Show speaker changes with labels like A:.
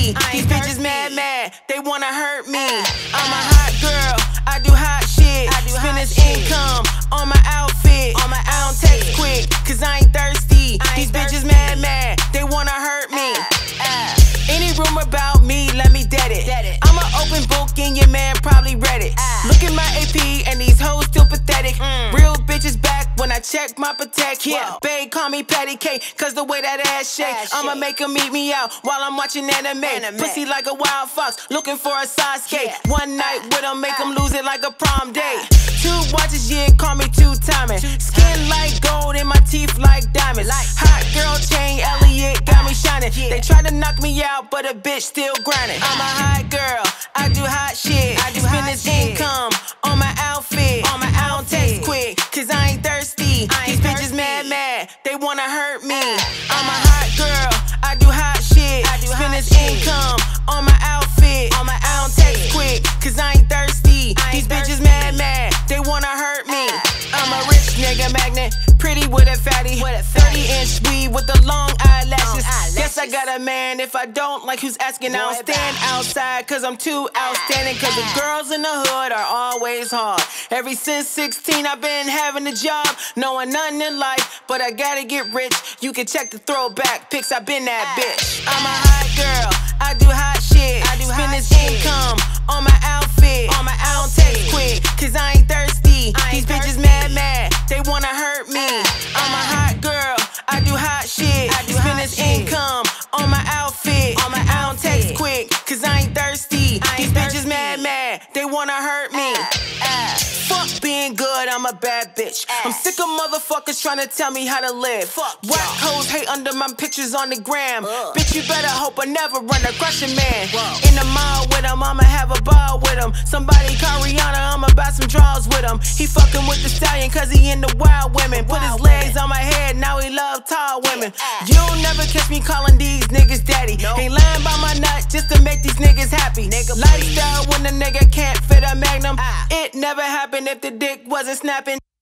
A: thirsty. These bitches mad, they wanna hurt me. I'm a hot girl, I do hot shit. Spend this income on my outfit. I don't text quick, cause I ain't thirsty. These bitches mad, they wanna hurt me. Any rumor about me, let me dead it. I'm an open book and your man probably read it. Look at my AP and these hoes still pathetic. Real bitches back when I check my protect. Yeah, babe, call me Patty K, cause the way that ass shake, I'ma make her meet me out while I'm watching anime. Pussy like a wild fox, looking for a Sasuke. One night with him, make him lose it like a prom date. 2 watches, yeah, call me 2-timing. Skin like gold and my teeth like diamonds. Hot girl chain, Elliot got me shining. They tried to knock me out, but a bitch still grinding. I'm a hot girl, I do hot shit. Spend this income on my outfit. I don't text quick, cause I ain't thirsty. These bitches mad, they wanna hurt me. I'm a hot girl, I do hot shit. Spend this income on my outfit. I don't text quick, cause I ain't thirsty. These bitches mad, they wanna hurt me. I'm a rich nigga magnet, pretty with a fatty. 30-inch weed with the long eyelashes. Guess I got a man, if I don't like who's asking, I don't stand outside, cause I'm too outstanding. Cause the girls in the hood are always hard. Ever since 16 I've been having a job, knowing nothing in life, but I gotta get rich. You can check the throwback pics, I've been that bitch. I'm a hot girl, I do hot shit. Spend this income on my outfit. I don't text quick, cause I ain't thirsty. These bitches mad, they wanna hurt me. I'm a hot girl, I do hot shit. Spend this income on my outfit. I don't text quick, cause I ain't thirsty. These bitches mad, they wanna hurt me. Fuck being good, I'm a bad bitch. I'm sick of motherfuckers trying to tell me how to live. Whack hoes hate under my pictures on the gram. Bitch, you better hope I never run across your man. In the mall with him, I'ma have a ball with him. Somebody call Rihanna, I'ma buy some draws with him. He fucking with the stallion cause he into wild women. Put his legs on my head, now he love tall women. You'll never catch me calling these niggas daddy. Ain't lying by my nut just to make these niggas happy. Lifestyle when the nigga can't fit a magnum. It never happened if the dick wasn't snapping.